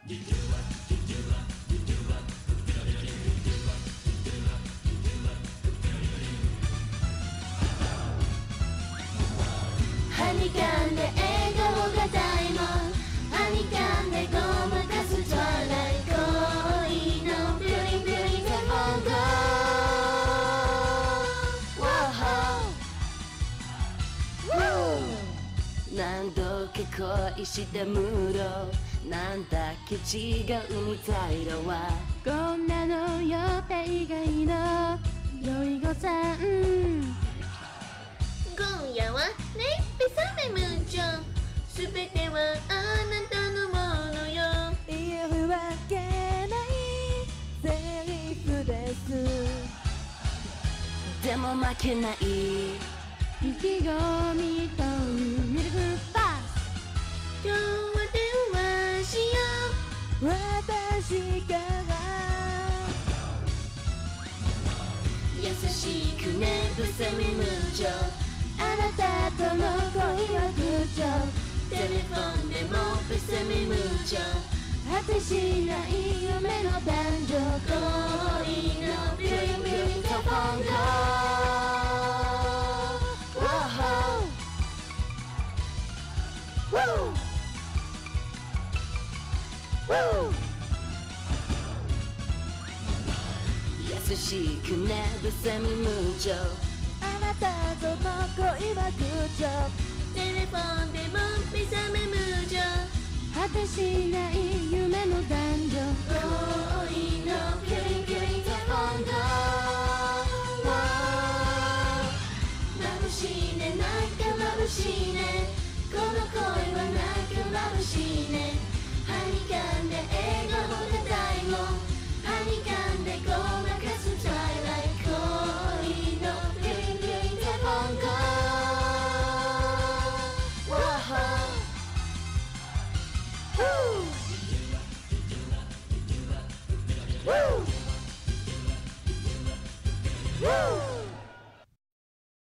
はにかんで笑顔が大門、はにかんでごまかすトワイライト、恋のビューリンビューリンテフォンゴー、何度か恋したムード、なんだっけ違うみたいだわ。 こんなの予定外の酔い子さん、 今夜はねっぺさめむちょ、すべてはあなたのものよ。 言えるわけないセリフです。 でも負けない意気込みとミルクバス、 今日は電話しよう。 私から優しくねぶせみむちょ、 あなたとの恋は空調、 テレフォンでもぶせみむちょ、 果てしない夢の誕生、 恋のビューリンビューリンテフォンゴ優しくねぶせみむちょ、 あなたとの恋は空調、 テレフォンでもぶせみむちょ、 果てしない夢の誕生、 恋のビューリンビューリンテフォンゴ眩しいね、なんか眩しいね、この恋はなんか眩しいね。はにかんで笑顔が大門、はにかんでごまかすトワイライト、恋のビューリンビューリンテフォンゴ Woo!